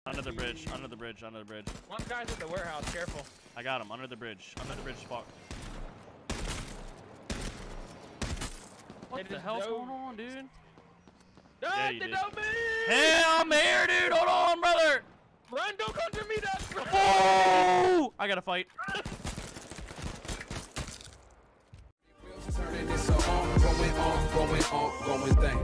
Under the bridge, under the bridge, under the bridge. One guy's at the warehouse, careful. I got him, under the bridge. Under the bridge, fuck. What the hell's going on, dude? Yeah, you did. Hey, I'm here, dude! Hold on, brother! Run, don't come to me, that's right! Oh! I gotta fight. Going thing.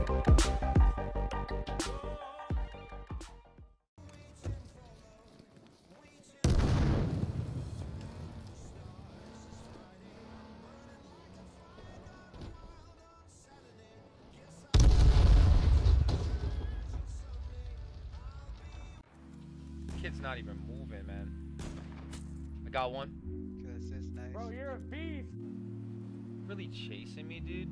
Kid's not even moving, man. I got one. That's nice. Bro, you're a beast. Really chasing me, dude?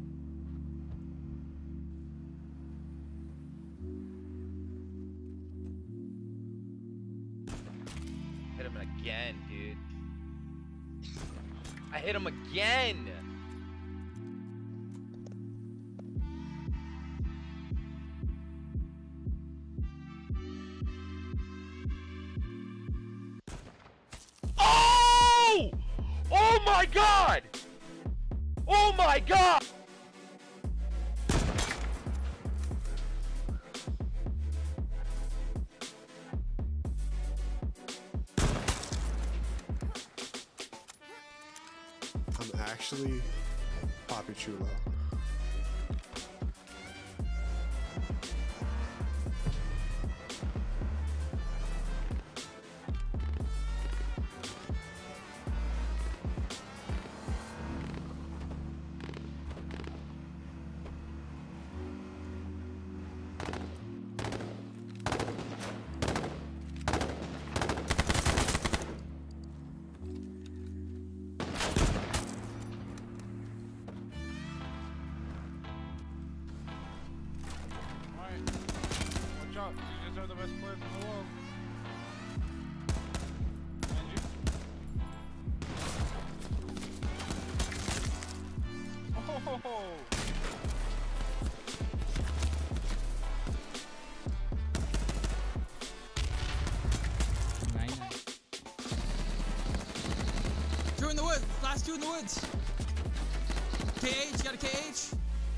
Hit him again, dude. I hit him again. Oh my god! Oh my god! I'm actually Papi Chulo. Watch out, you guys are the best players in the world. And you? Oh! Two in the woods, last two in the woods. KH, got a KH.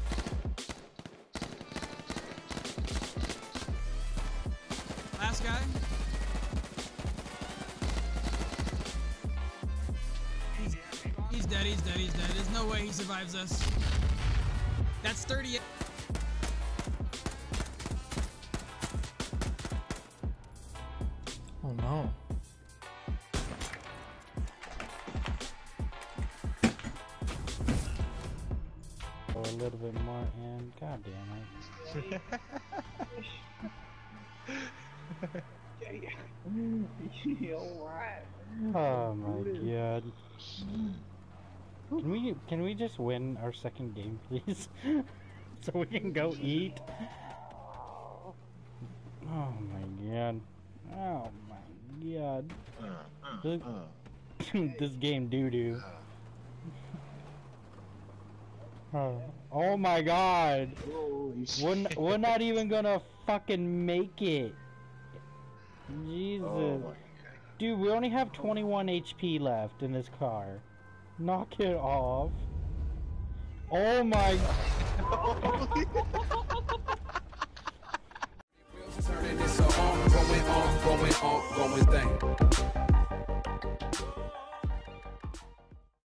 Last guy. He's dead, he's dead, he's dead. There's no way he survives us. That's 38. Oh no. A little bit more and god damn it. Oh my god. Can we just win our second game, please? So we can go eat? Oh my god. Oh my god. This game doo-doo. Oh my god. We're not even gonna fucking make it. Jesus. Dude, we only have 21 HP left in this car. Knock it off. Oh my. Going thing.